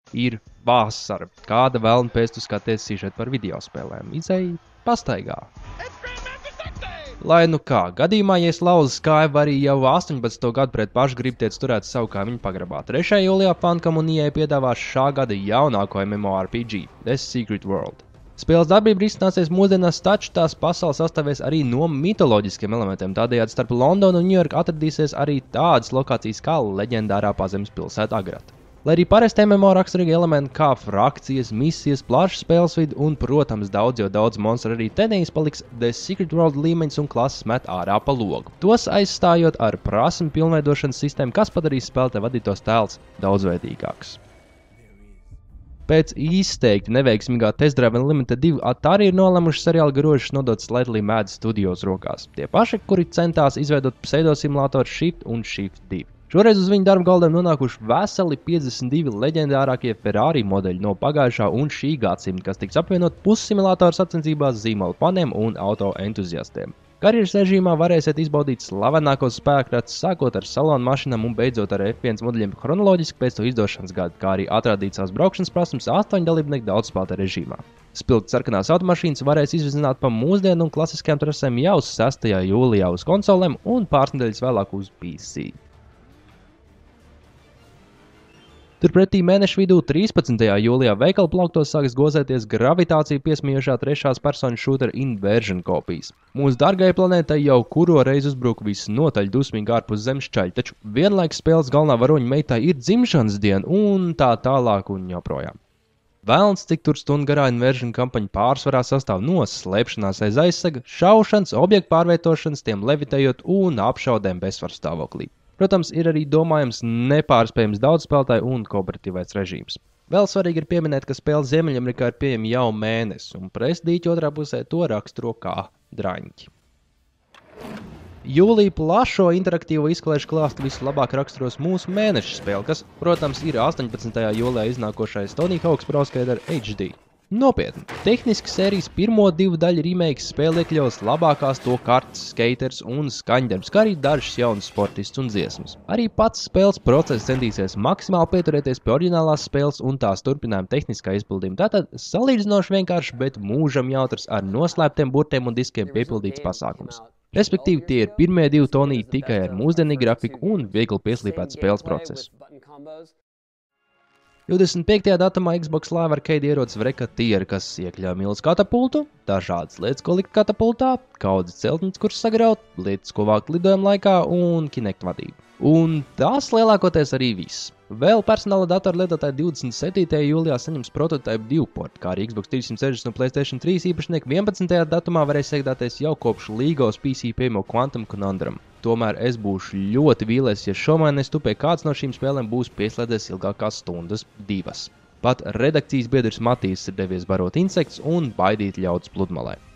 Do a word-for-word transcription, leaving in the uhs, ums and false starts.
Ir vasara. Kāda vēlna pēc tu skaties sižetu par videospēlēm? Izej pastaigā. Lai nu kā, gadījumā, ja es lauzu Skype arī jau astoņpadsmito gadu pret pašu gribu tiec turēt savu kaimiņu pagrabā. trešajā jūlijā Funcom un E A piedāvās šā gada jaunāko MMORPG, The Secret World. Spēles darbība risināsies mūsdienās, taču tās pasaules sastāvēs arī no mitoloģiskiem elementiem. Tādējādi starp Londonu un Ņujorku atradīsies arī tādas lokācijas kā leģendārā pazemes pilsēta Agrata. Lai arī parasti M M O raksturīgi elementi kā frakcijas, misijas, plašs spēles vidi un, protams, daudz jau daudz monstru arī tenīs paliks, The Secret World līmeņus un klases met ārā pa logu. Tos aizstājot ar prasmu pilnveidošanas sistēmu, kas padarīs spēlētāju vadītos tēls daudzveidīgāks. Pēc izteikti neveiksmīgā Test Drive Unlimited divi Atari ir nolēmuši seriāla grožus nodot Slightly Mad Studios rokās. Tie paši, kuri centās izveidot pseidosimulātoru Shift un Shift divi. Šoreiz uz viņu darba galdiem nonākuši veseli piecdesmit divi leģendārākie Ferrari modeļi no pagājušā un šī gadsimta, kas tiks apvienot pussimulātoru sacensībās zīmola faniem un auto entuziastiem. Karjeras režīmā varēsiet izbaudīt slavenākos spēkratus, sākot ar salonu mašīnām un beidzot ar F viens modeļiem chronoloģiski pēc to izdošanas gada, kā arī atrādīt savas braukšanas prasmes astoņu dalībnieku daudzspēlētāju režīmā. Spilgti sarkanās automašīnas varēs izvizināt pa mūsdienu un klasiskajām trasēm jau sestajā jūlijā uz konsolēm un pāris nedēļas vēlāk uz P C. Turpretī mēneša vidū trīspadsmitajā jūlijā veikalu plauktos sāks gozēties gravitāciju piesmiejošā trešās personas šūtera Inversion kopijas. Mūsu dārgajai planētai jau kuro reizi uzbruka visnotaļ dusmīgi ārpus zemes čaļi, taču vienlaikus spēles galvenā varoņa meitai ir dzimšanas diena un tā tālāk un joprojām. Vēlns, cik tur stundu garā Inversion kampaņa pārsvarā sastāv no slēpšanās aiz aizsega, šaušanas, objektu pārvietošanas, tiem levitējot un apšaudēm bezsvaru stāvoklī. Protams, ir arī domājams nepārspējams daudz spēlētāju un kooperatīvais režīms. Vēl svarīgi ir pieminēt, ka spēle Ziemeļamerikā ir pieejama jau mēnesi, un presdīķi otrā pusē to raksturo kā draņķi. Jūlija plašo interaktīvo izklaišu klāstu vislabāk raksturos mūsu mēneša spēle, kas, protams, ir astoņpadsmitajā jūlijā iznākošais Tony Hawk's Pro Skater H D. Nopietni, tehniski sērijas pirmo divu daļu remakes spēle iekļaus labākās to kartes, skaters un skaņdarbs, kā arī dažas jaunas sportists un dziesmas. Arī pats spēles process centīsies maksimāli pieturēties pie oriģinālās spēles un tās turpinājuma tehniskā izpildījuma. Tātad salīdzinoši vienkārši, bet mūžam jautrs ar noslēptiem burtiem un diskiem piepildīts pasākums. Respektīvi, tie ir pirmie divi Tony tikai ar mūsdienīgu grafiku un viegli pieslīpētu spēles procesu. divdesmit piektajā datumā Xbox Live Arcade ierodas Vreka-tieri, kas iekļauj milzu katapultu, dažādas lietas, ko likt katapultā, kaudzes celtnes, kuras sagraut, lietas, ko vākt lidojuma laikā un Kinect vadību. Un tas lielākoties arī viss. Vēl personāla datora lietotāji divdesmit septītajā jūlijā saņems prototype divu portu, kā arī Xbox trīssimt sešdesmit un PlayStation trīs īpašnieki vienpadsmitajā datumā varēs iegādāties jau kopš līgos P C pieejamo Quantum Conundrum. Tomēr es būšu ļoti vīlies, ja šomēnes tupē kāds no šīm spēlēm būs pieslēdzies ilgākās stundas divas. Pat redakcijas biedrs Matīs ir devies barot insektus un baidīt ļaudis pludmalē.